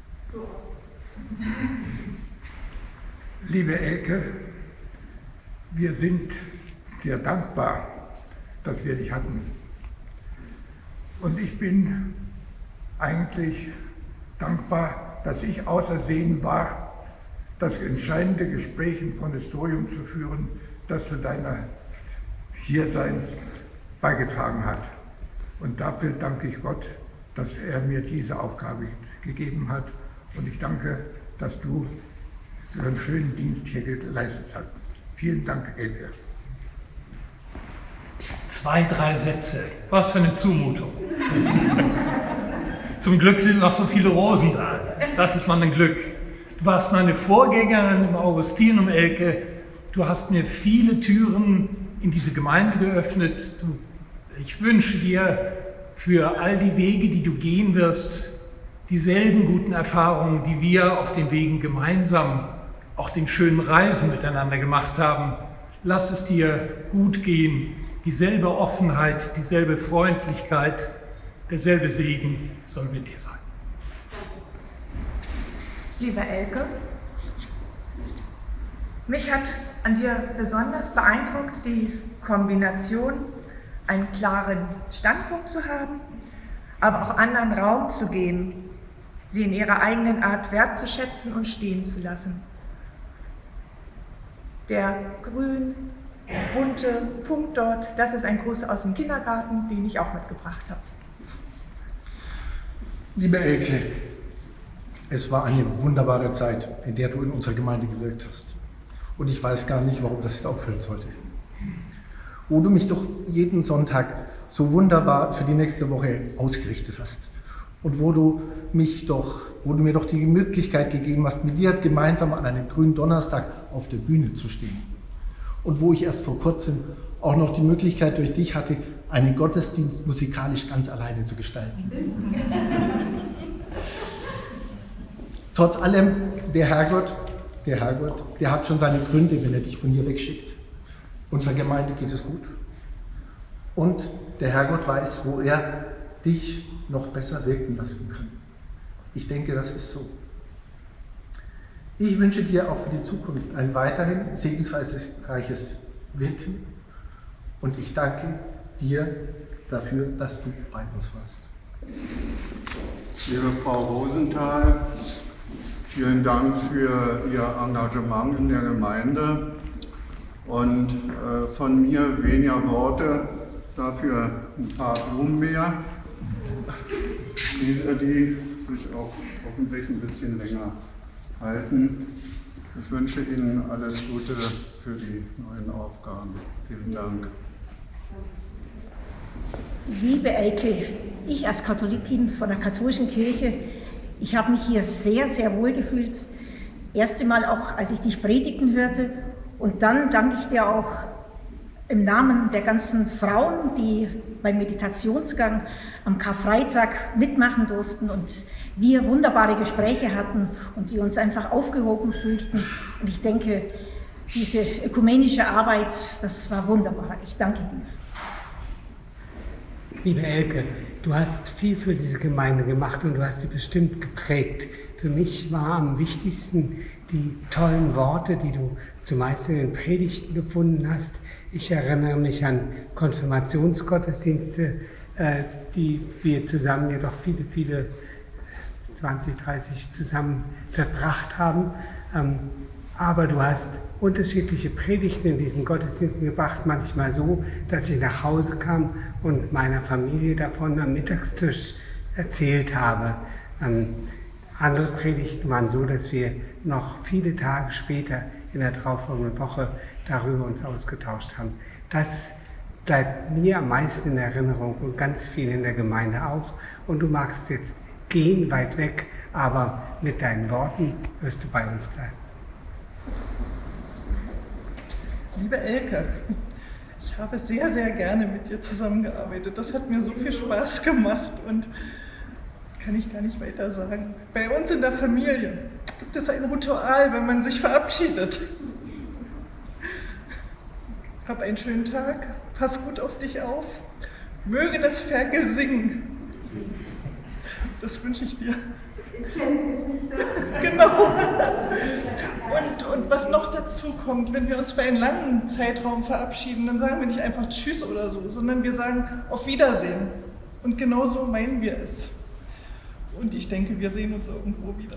Liebe Elke, wir sind sehr dankbar, dass wir dich hatten. Und ich bin eigentlich dankbar, dass ich ausersehen war, das entscheidende Gespräch im Konsistorium zu führen, das zu deiner Hierseins beigetragen hat. Und dafür danke ich Gott, dass er mir diese Aufgabe gegeben hat. Und ich danke, dass du so einen schönen Dienst hier geleistet hast. Vielen Dank, Elke. Zwei, drei Sätze. Was für eine Zumutung. Zum Glück sind noch so viele Rosen da. Das ist mal ein Glück. Du warst meine Vorgängerin im Augustinum, Elke. Du hast mir viele Türen in diese Gemeinde geöffnet. Du, ich wünsche dir für all die Wege, die du gehen wirst, dieselben guten Erfahrungen, die wir auf den Wegen gemeinsam, auch den schönen Reisen miteinander gemacht haben. Lass es dir gut gehen. Dieselbe Offenheit, dieselbe Freundlichkeit, derselbe Segen soll mit dir sein. Liebe Elke, mich hat an dir besonders beeindruckt die Kombination, einen klaren Standpunkt zu haben, aber auch anderen Raum zu geben, sie in ihrer eigenen Art wertzuschätzen und stehen zu lassen. Der grün, bunte Punkt dort, das ist ein Gruß aus dem Kindergarten, den ich auch mitgebracht habe. Liebe Elke, es war eine wunderbare Zeit, in der du in unserer Gemeinde gewirkt hast. Und ich weiß gar nicht, warum das jetzt aufhören sollte. Wo du mich doch jeden Sonntag so wunderbar für die nächste Woche ausgerichtet hast. Und wo du mich doch, wo du mir doch die Möglichkeit gegeben hast, mit dir gemeinsam an einem grünen Donnerstag auf der Bühne zu stehen. Und wo ich erst vor kurzem auch noch die Möglichkeit durch dich hatte, einen Gottesdienst musikalisch ganz alleine zu gestalten. Trotz allem, der Herrgott, der Herrgott, der hat schon seine Gründe, wenn er dich von hier wegschickt. Unserer Gemeinde geht es gut. Und der Herrgott weiß, wo er dich noch besser wirken lassen kann. Ich denke, das ist so. Ich wünsche dir auch für die Zukunft ein weiterhin segensreiches Wirken und ich danke dir dafür, dass du bei uns warst. Liebe Frau Rosenthal, vielen Dank für Ihr Engagement in der Gemeinde und äh, von mir weniger Worte, dafür ein paar Blumen mehr, die, die sich auch hoffentlich ein bisschen länger halten. Ich wünsche Ihnen alles Gute für die neuen Aufgaben. Vielen Dank. Liebe Elke, ich als Katholikin von der katholischen Kirche, ich habe mich hier sehr, sehr wohl gefühlt. Das erste Mal auch, als ich dich predigen hörte. Und dann danke ich dir auch im Namen der ganzen Frauen, die beim Meditationsgang am Karfreitag mitmachen durften und wir wunderbare Gespräche hatten und wir uns einfach aufgehoben fühlten. Und ich denke, diese ökumenische Arbeit, das war wunderbar. Ich danke dir. Liebe Elke, du hast viel für diese Gemeinde gemacht und du hast sie bestimmt geprägt. Für mich war am wichtigsten die tollen Worte, die du zumeist in den Predigten gefunden hast. Ich erinnere mich an Konfirmationsgottesdienste, äh, die wir zusammen ja doch viele, viele, zwanzig, dreißig zusammen verbracht haben. Ähm, aber du hast unterschiedliche Predigten in diesen Gottesdiensten gebracht, manchmal so, dass ich nach Hause kam und meiner Familie davon am Mittagstisch erzählt habe. Ähm, andere Predigten waren so, dass wir noch viele Tage später in der darauffolgenden Woche darüber uns ausgetauscht haben. Das bleibt mir am meisten in Erinnerung und ganz viel in der Gemeinde auch. Und du magst jetzt gehen, weit weg, aber mit deinen Worten wirst du bei uns bleiben. Liebe Elke, ich habe sehr, sehr gerne mit dir zusammengearbeitet. Das hat mir so viel Spaß gemacht und kann ich gar nicht weiter sagen. Bei uns in der Familie gibt es ein Ritual, wenn man sich verabschiedet. Hab einen schönen Tag, pass gut auf dich auf, möge das Ferkel singen. Das wünsche ich dir. Genau. Und, und was noch dazu kommt, wenn wir uns für einen langen Zeitraum verabschieden, dann sagen wir nicht einfach Tschüss oder so, sondern wir sagen Auf Wiedersehen. Und genau so meinen wir es. Und ich denke, wir sehen uns irgendwo wieder.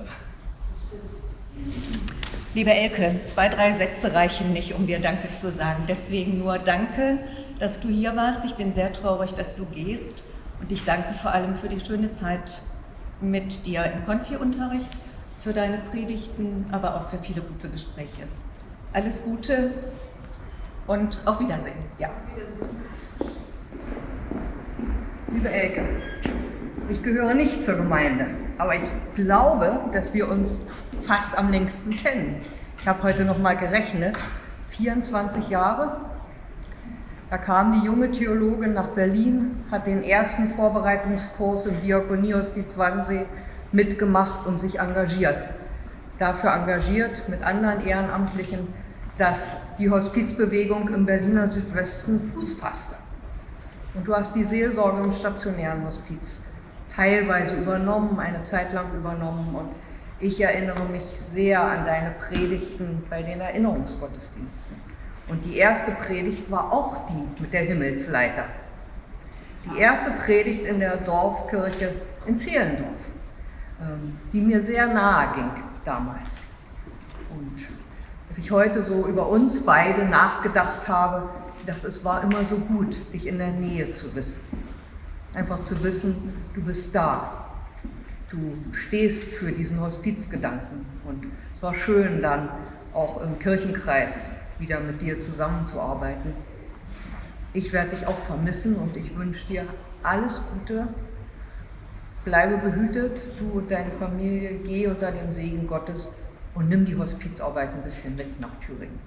Liebe Elke, zwei, drei Sätze reichen nicht, um dir Danke zu sagen. Deswegen nur Danke, dass du hier warst. Ich bin sehr traurig, dass du gehst. Und ich danke vor allem für die schöne Zeit mit dir im Konfi-Unterricht, für deine Predigten, aber auch für viele gute Gespräche. Alles Gute und auf Wiedersehen. Ja. Liebe Elke, ich gehöre nicht zur Gemeinde, aber ich glaube, dass wir uns fast am längsten kennen. Ich habe heute noch mal gerechnet, vierundzwanzig Jahre. Da kam die junge Theologin nach Berlin, hat den ersten Vorbereitungskurs im Diakoniehospiz Wannsee mitgemacht und sich engagiert. Dafür engagiert mit anderen Ehrenamtlichen, dass die Hospizbewegung im Berliner Südwesten Fuß fasste. Und du hast die Seelsorge im stationären Hospiz teilweise übernommen, eine Zeit lang übernommen. Und ich erinnere mich sehr an deine Predigten bei den Erinnerungsgottesdiensten. Und die erste Predigt war auch die mit der Himmelsleiter. Die erste Predigt in der Dorfkirche in Zehlendorf, die mir sehr nahe ging damals. Und als ich heute so über uns beide nachgedacht habe, ich dachte, es war immer so gut, dich in der Nähe zu wissen. Einfach zu wissen, du bist da. Du stehst für diesen Hospizgedanken. Und es war schön, dann auch im Kirchenkreis wieder mit dir zusammenzuarbeiten. Ich werde dich auch vermissen und ich wünsche dir alles Gute. Bleibe behütet, du und deine Familie, geh unter dem Segen Gottes und nimm die Hospizarbeit ein bisschen mit nach Thüringen.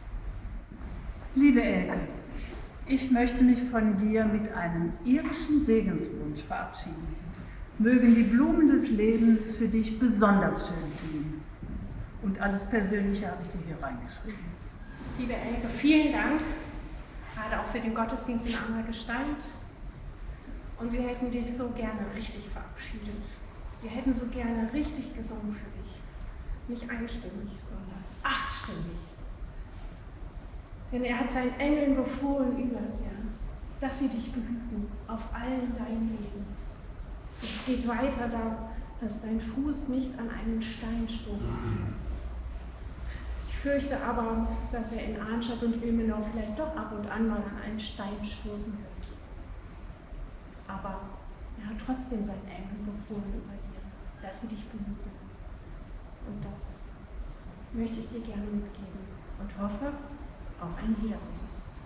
Liebe Elke, ich möchte mich von dir mit einem irischen Segenswunsch verabschieden. Mögen die Blumen des Lebens für dich besonders schön blühen. Und alles Persönliche habe ich dir hier reingeschrieben. Liebe Elke, vielen Dank, gerade auch für den Gottesdienst in anderer Gestalt. Und wir hätten dich so gerne richtig verabschiedet. Wir hätten so gerne richtig gesungen für dich. Nicht einstimmig, sondern achtstimmig. Denn er hat seinen Engeln befohlen über dir, dass sie dich behüten auf allen deinen Wegen. Es geht weiter da, dass dein Fuß nicht an einen Stein stoßt. Ich fürchte aber, dass er in Arnstadt und Ilmenau vielleicht doch ab und an mal an einen Stein stoßen wird. Aber er hat trotzdem seinen Engeln befohlen über dir, dass sie dich behüten. Und das möchte ich dir gerne mitgeben und hoffe auf ein Wiedersehen.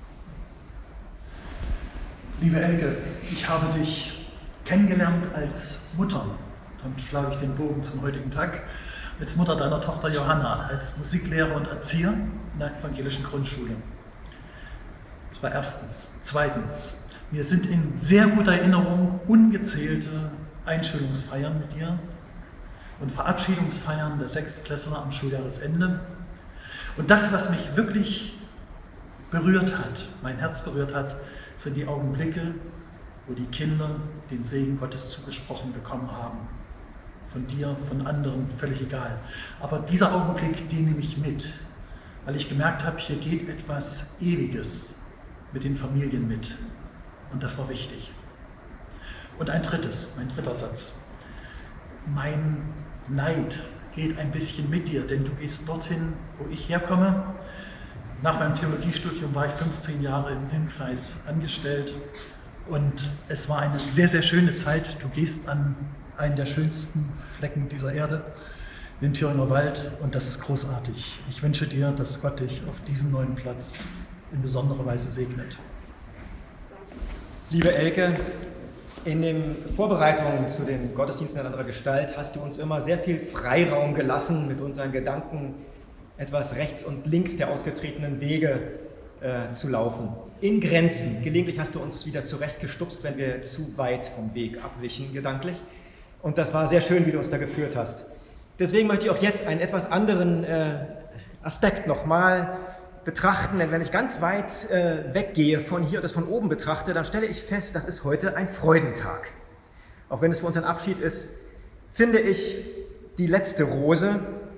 Liebe Elke, ich habe dich kennengelernt als Mutter, dann schlage ich den Bogen zum heutigen Tag, als Mutter deiner Tochter Johanna, als Musiklehrer und Erzieher in der evangelischen Grundschule. Das war erstens. Zweitens, mir sind in sehr guter Erinnerung ungezählte Einschulungsfeiern mit dir und Verabschiedungsfeiern der Sechstklässler am Schuljahresende. Und das, was mich wirklich berührt hat, mein Herz berührt hat, sind die Augenblicke, wo die Kinder den Segen Gottes zugesprochen bekommen haben. Von dir, von anderen, völlig egal. Aber dieser Augenblick, den nehme ich mit, weil ich gemerkt habe, hier geht etwas Ewiges mit den Familien mit. Und das war wichtig. Und ein drittes, mein dritter Satz. Mein Neid geht ein bisschen mit dir, denn du gehst dorthin, wo ich herkomme. Nach meinem Theologiestudium war ich fünfzehn Jahre im Filmkreis angestellt und es war eine sehr, sehr schöne Zeit. Du gehst an einen der schönsten Flecken dieser Erde, den Thüringer Wald, und das ist großartig. Ich wünsche dir, dass Gott dich auf diesem neuen Platz in besonderer Weise segnet. Liebe Elke, in den Vorbereitungen zu den Gottesdiensten in anderer Gestalt hast du uns immer sehr viel Freiraum gelassen, mit unseren Gedanken etwas rechts und links der ausgetretenen Wege äh, zu laufen. In Grenzen. Gelegentlich hast du uns wieder zurechtgestupst, wenn wir zu weit vom Weg abwichen, gedanklich. Und das war sehr schön, wie du uns da geführt hast. Deswegen möchte ich auch jetzt einen etwas anderen äh, Aspekt nochmal betrachten, denn wenn ich ganz weit äh, weggehe von hier und das von oben betrachte, dann stelle ich fest, das ist heute ein Freudentag. Auch wenn es für uns ein Abschied ist, finde ich die letzte Rose,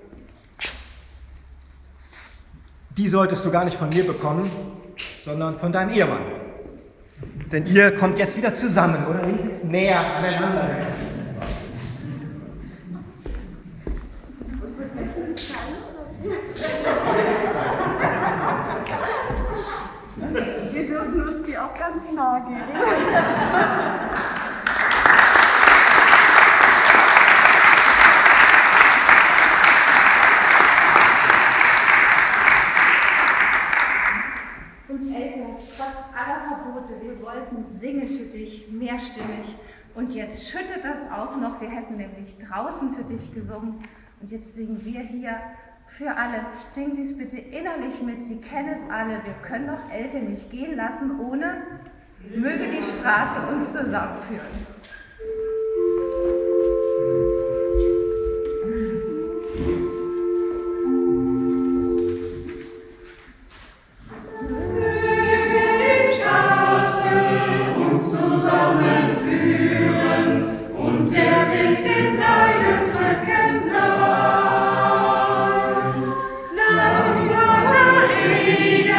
die solltest du gar nicht von mir bekommen, sondern von deinem Ehemann. Denn ihr kommt jetzt wieder zusammen, oder? Ihr sitzt näher aneinander. Wir dürfen uns die auch ganz nah geben. Und Elke, trotz aller Verbote, wir wollten singen für dich, mehrstimmig. Und jetzt schüttet das auch noch. Wir hätten nämlich draußen für dich gesungen. Und jetzt singen wir hier für alle. Singen Sie es bitte innerlich mit. Sie kennen es alle. Wir können doch Elke nicht gehen lassen, ohne möge die Straße uns zusammenführen.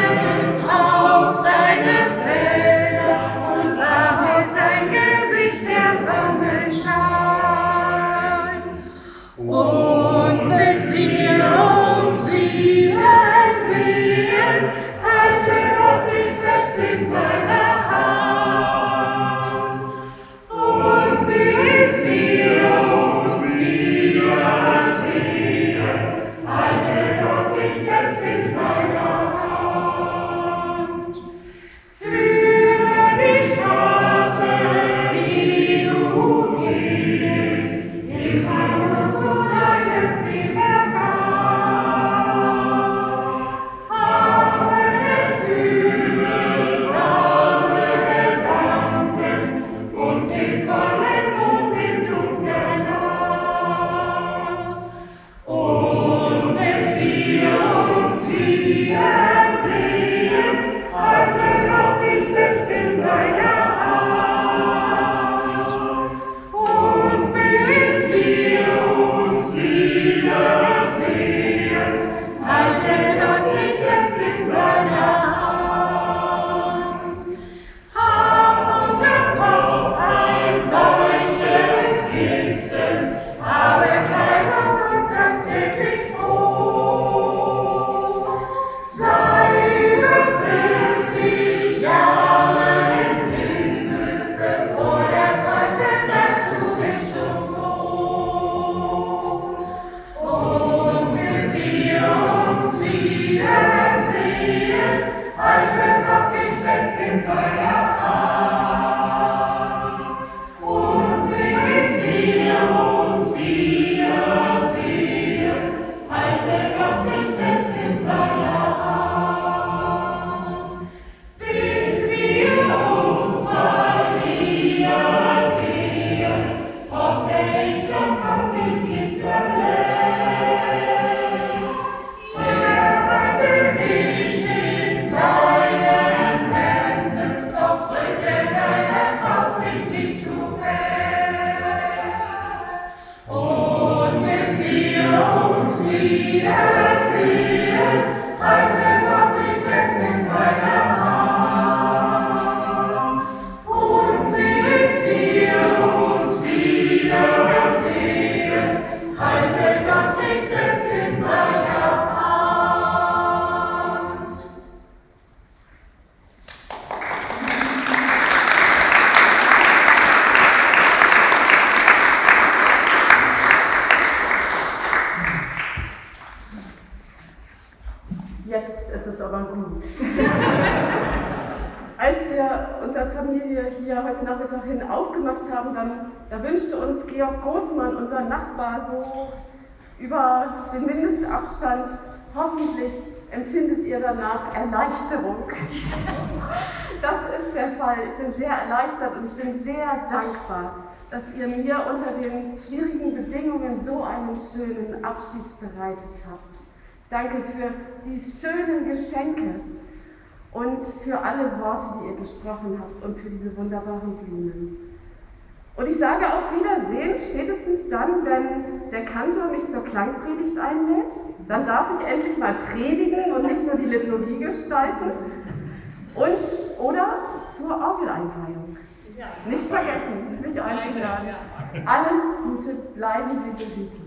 Auf deine Felder und wahrhaft dein Gesicht Jetzt ist es aber gut. Als wir uns als Familie hier heute Nachmittag hin aufgemacht haben, dann da wünschte uns Georg Großmann, unser Nachbar, so über den Mindestabstand, hoffentlich empfindet ihr danach Erleichterung. Das ist der Fall. Ich bin sehr erleichtert und ich bin sehr dankbar, dass ihr mir unter den schwierigen Bedingungen so einen schönen Abschied bereitet habt. Danke für die schönen Geschenke und für alle Worte, die ihr gesprochen habt und für diese wunderbaren Blumen. Und ich sage auf Wiedersehen, spätestens dann, wenn der Kantor mich zur Klangpredigt einlädt. Dann darf ich endlich mal predigen und nicht nur die Liturgie gestalten. Und oder zur Orgeleinweihung. Nicht vergessen, mich einzuladen. Alles Gute, bleiben Sie behütet.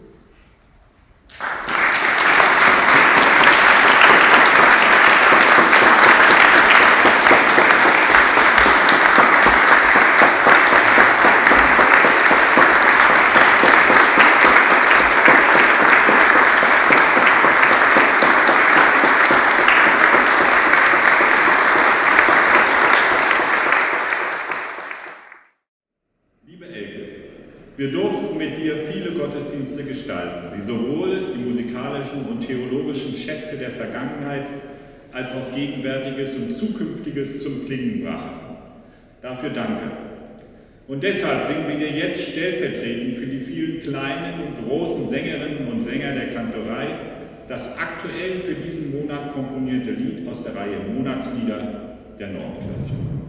Wir durften mit dir viele Gottesdienste gestalten, die sowohl die musikalischen und theologischen Schätze der Vergangenheit als auch Gegenwärtiges und Zukünftiges zum Klingen brachten. Dafür danke. Und deshalb singen wir dir jetzt stellvertretend für die vielen kleinen und großen Sängerinnen und Sänger der Kantorei das aktuell für diesen Monat komponierte Lied aus der Reihe Monatslieder der Nordkirche.